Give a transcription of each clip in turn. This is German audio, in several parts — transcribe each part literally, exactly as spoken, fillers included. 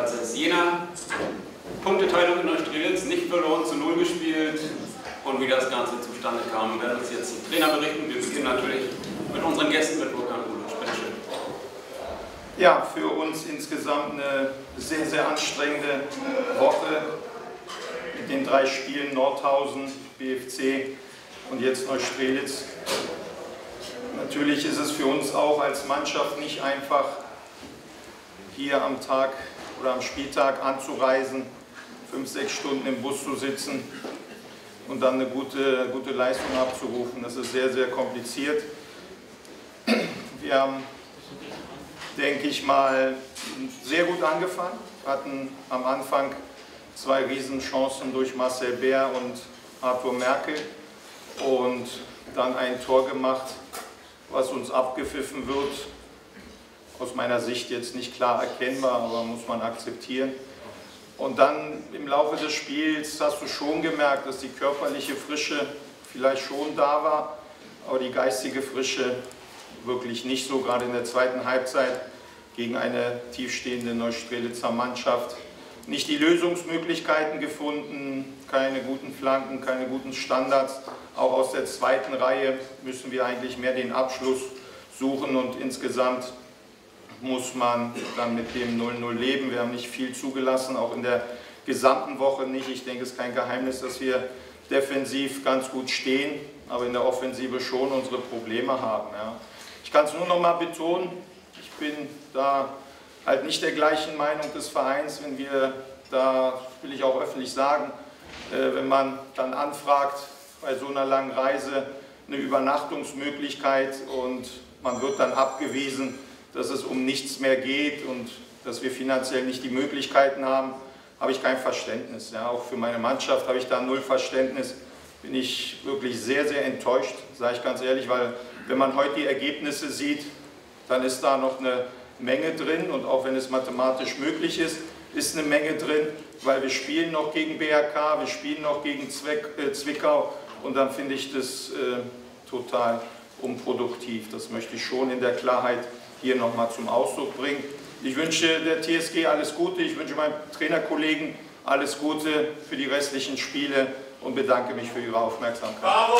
als es Jena. Punkteteilung in Neustrelitz, nicht verloren, zu null gespielt. Und wie das Ganze zustande kam, werden uns jetzt die Trainer berichten. Wir beginnen natürlich mit unseren Gästen, mit Wolfgang Gulosch. Bitte schön. Ja, für uns insgesamt eine sehr, sehr anstrengende Woche mit den drei Spielen Nordhausen, B F C und jetzt Neustrelitz. Natürlich ist es für uns auch als Mannschaft nicht einfach, hier am Tag oder am Spieltag anzureisen, fünf, sechs Stunden im Bus zu sitzen und dann eine gute, gute Leistung abzurufen. Das ist sehr, sehr kompliziert. Wir haben, denke ich mal, sehr gut angefangen, hatten am Anfang zwei Riesenchancen durch Marcel Bär und Arthur Merkel und dann ein Tor gemacht, was uns abgepfiffen wird. Aus meiner Sicht jetzt nicht klar erkennbar, aber muss man akzeptieren. Und dann im Laufe des Spiels hast du schon gemerkt, dass die körperliche Frische vielleicht schon da war, aber die geistige Frische wirklich nicht so, gerade in der zweiten Halbzeit gegen eine tiefstehende Neustrelitzer Mannschaft. Nicht die Lösungsmöglichkeiten gefunden, keine guten Flanken, keine guten Standards. Auch aus der zweiten Reihe müssen wir eigentlich mehr den Abschluss suchen und insgesamt muss man dann mit dem null null leben. Wir haben nicht viel zugelassen, auch in der gesamten Woche nicht. Ich denke, es ist kein Geheimnis, dass wir defensiv ganz gut stehen, aber in der Offensive schon unsere Probleme haben. Ja. Ich kann es nur noch mal betonen, ich bin da halt nicht der gleichen Meinung des Vereins, wenn wir, da will ich auch öffentlich sagen, äh, wenn man dann anfragt, bei so einer langen Reise eine Übernachtungsmöglichkeit und man wird dann abgewiesen, dass es um nichts mehr geht und dass wir finanziell nicht die Möglichkeiten haben, habe ich kein Verständnis. Ja, auch für meine Mannschaft habe ich da null Verständnis. Bin ich wirklich sehr, sehr enttäuscht, sage ich ganz ehrlich, weil wenn man heute die Ergebnisse sieht, dann ist da noch eine Menge drin und auch wenn es mathematisch möglich ist, ist eine Menge drin, weil wir spielen noch gegen B R K, wir spielen noch gegen Zwick, äh, Zwickau und dann finde ich das äh, total unproduktiv. Das möchte ich schon in der Klarheit hier nochmal zum Ausdruck bringen. Ich wünsche der T S G alles Gute, ich wünsche meinen Trainerkollegen alles Gute für die restlichen Spiele und bedanke mich für Ihre Aufmerksamkeit. Bravo!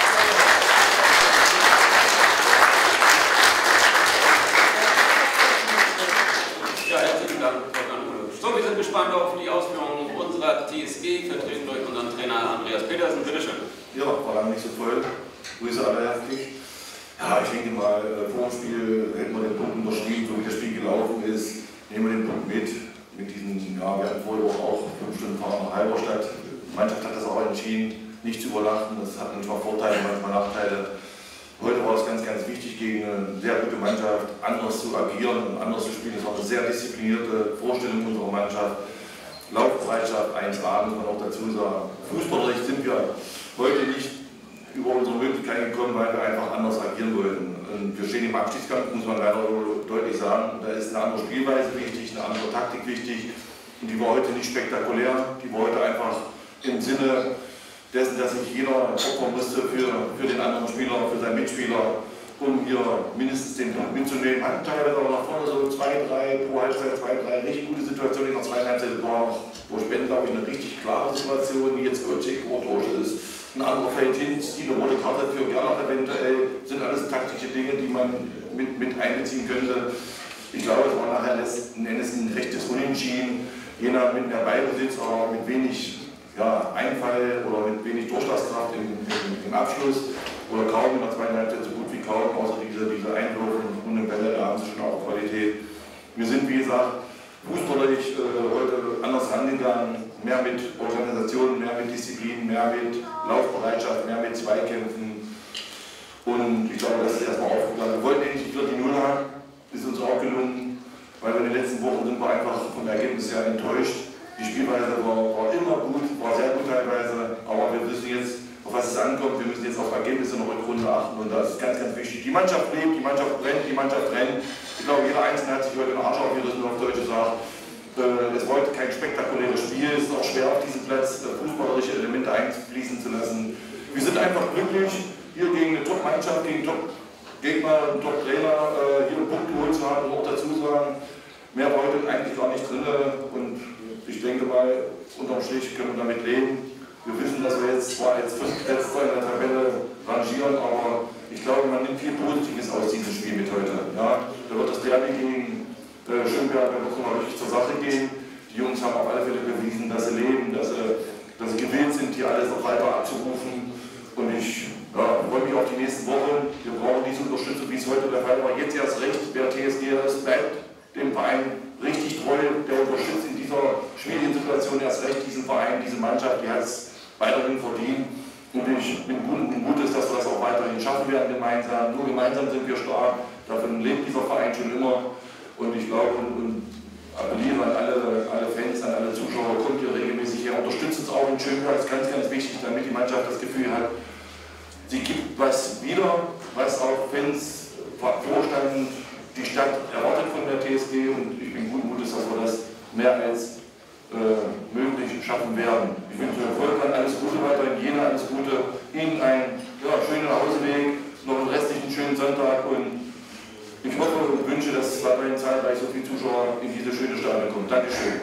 Ja, herzlichen Dank, Wolfgang Gulosch. So, wir sind gespannt auf die Ausführungen unserer T S G, vertreten durch unseren Trainer Andreas Petersen. Bitte schön. Ja, war lange nicht so voll. Grüße alle herzlich. Ja, ich denke mal, vor dem Spiel hätten wir den Punkt unterschrieben, so wie das Spiel gelaufen ist, nehmen wir den Punkt mit. Mit diesen, ja, wir hatten vorher auch fünf Stunden Fahrt nach Halberstadt. Die Mannschaft hat das auch entschieden, nicht zu übernachten. Das hat manchmal Vorteile, manchmal Nachteile. Heute war es ganz, ganz wichtig, gegen eine sehr gute Mannschaft anders zu agieren und anders zu spielen. Es war eine sehr disziplinierte Vorstellung unserer Mannschaft. Laufbereitschaft eins A, muss man auch dazu sagen. Fußballerisch sind wir heute nicht über unsere Möglichkeiten gekommen, weil wir einfach anders agieren wollten. Und wir stehen im Abstiegskampf, muss man leider deutlich sagen. Da ist eine andere Spielweise wichtig, eine andere Taktik wichtig. Und die war heute nicht spektakulär, die war heute einfach im Sinne dessen, dass sich jeder opfern musste für, für den anderen Spieler, für seinen Mitspieler, um hier mindestens den Punkt mitzunehmen. Hatten teilweise aber nach vorne so zwei, drei, pro Halbzeit zwei, drei richtig gute Situationen. In der zweiten Halbzeit war durch Ben, glaube ich, eine richtig klare Situation, wie jetzt Gotschik Ohrtorsche ist. Ein anderer fällt hin, zieht eine rote Karte für Gerlach eventuell, sind alles taktische Dinge, die man mit, mit einbeziehen könnte. Ich glaube, es war nachher letzten Endes ein rechtes Unentschieden, jener mit mehr Ballbesitz, aber mit wenig ja, Einfall oder mit wenig Durchschlagskraft im, im, im Abschluss oder kaum in der zweiten Halbzeit so gut wie kaum, außer diese, diese Einwürfe und runde Bälle, da haben sie schon auch Qualität. Wir sind, wie gesagt, fußballerisch äh, heute anders angegangen. Mehr mit Organisation, mehr mit Disziplin, mehr mit Laufbereitschaft, mehr mit Zweikämpfen. Und ich glaube, das ist erstmal aufgegangen. Wir wollten endlich wieder die Null haben, ist uns auch gelungen, weil wir in den letzten Wochen sind wir einfach vom Ergebnis her enttäuscht. Die Spielweise war, war immer gut, war sehr gut teilweise, aber wir wissen jetzt, auf was es ankommt, wir müssen jetzt auf Ergebnisse in der Rückrunde achten und das ist ganz, ganz wichtig. Die Mannschaft lebt, die Mannschaft brennt, die Mannschaft rennt. Ich glaube, jeder Einzelne hat sich heute den Arsch aufgerissen, auf Deutsch gesagt. Es war heute kein spektakuläres Spiel, es ist auch schwer auf diesem Platz fußballerische Elemente einfließen zu lassen. Wir sind einfach glücklich, hier gegen eine Top-Mannschaft, gegen Top-Gegner, einen Top-Trainer hier einen Punkt geholt zu haben und auch dazu sagen, mehr war heute eigentlich gar nicht drin und ich denke mal, unterm Strich können wir damit leben. Wir wissen, dass wir jetzt zwar als Fünftletzter in der Tabelle rangieren, aber ich glaube, man nimmt viel Positives aus diesem Spiel mit heute. Ja, da wird das Derby gegen äh, Schönberg, da wird es nochmal richtig zur Sache gehen. Die Jungs haben auf alle Fälle bewiesen, dass sie leben, dass sie, dass sie gewillt sind, hier alles noch weiter abzurufen. Und ich ja, freue mich auf die nächsten Wochen. Wir brauchen diese Unterstützung, wie es heute der Fall war. Jetzt erst recht, wer T S G ist, bleibt dem Verein richtig treu. Der unterstützt in dieser schwierigen Situation erst recht diesen Verein, diese Mannschaft, die hat es weiterhin verdient. Und ich bin guten Mutes, dass wir das auch weiterhin schaffen werden gemeinsam. Nur gemeinsam sind wir stark. Davon lebt dieser Verein schon immer. Und ich glaube und, und appelliere an alle, alle Fans, an alle Zuschauer, kommt hier regelmäßig her. Unterstützt uns auch in Schönberg, das ist ganz, ganz wichtig, damit die Mannschaft das Gefühl hat, sie gibt was wieder, was auch Fans, Vorstand, die Stadt erwartet von der T S G. Und ich bin guten Mutes, dass wir das mehr als Äh, möglich schaffen werden. Ich wünsche Erfolg an, alles Gute weiterhin, Jena, alles Gute, Ihnen einen ja, schönen Nachhauseweg, noch einen restlichen schönen Sonntag und ich hoffe und wünsche, dass weiterhin zahlreich so viele Zuschauer in diese schöne Stadion kommen. Dankeschön.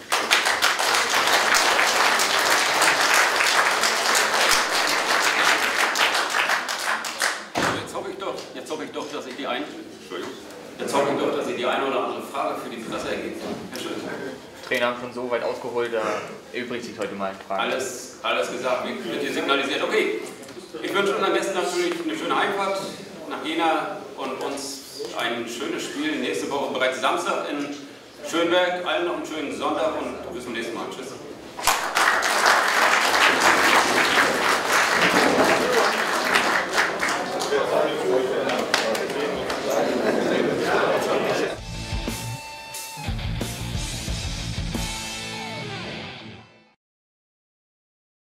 Jetzt hoffe ich doch, jetzt hoffe ich doch, dass ich die ein, Jetzt hoffe ich doch, dass ich die eine oder andere Frage für die Presse ergeben kann. Herr Schulz. Trainer haben schon so weit ausgeholt, da erübrigt sich heute mal eine Frage. Alles, alles gesagt, wird hier signalisiert. Okay, ich wünsche unseren Gästen natürlich eine schöne Heimfahrt nach Jena und uns ein schönes Spiel nächste Woche, bereits Samstag in Schönberg. Allen noch einen schönen Sonntag und bis zum nächsten Mal. Tschüss.